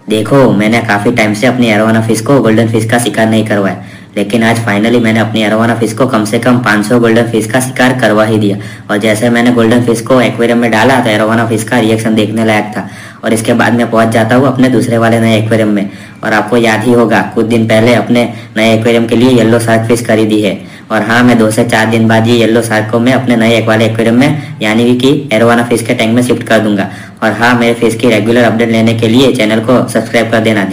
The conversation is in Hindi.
देखो, मैंने काफी टाइम से अपनी एरोवाना फिश को गोल्डन फिश का शिकार नहीं करवाया, लेकिन आज फाइनली मैंने अपनी एरोवाना फिश को कम से कम 500 गोल्डन फिश का शिकार करवा ही दिया। और जैसे मैंने गोल्डन फिश को एक्वेरियम में डाला तो एरोवाना फिश का रिएक्शन देखने लायक था। और इसके बाद मैं पहुंच जाता हूँ अपने दूसरे वाले नए एक्वेरियम में। और आपको याद ही होगा, कुछ दिन पहले अपने नए एक्वेरियम के लिए येलो शार्क फिश खरीदी है। और हाँ, मैं 2 से 4 दिन बाद ये येलो शार्क को मैं अपने नए एक वाले एक्वेरियम में यानी कि एरोवाना फिश के टैंक में शिफ्ट कर दूंगा। और हाँ, मेरे फिश की रेगुलर अपडेट लेने के लिए चैनल को सब्सक्राइब कर देना।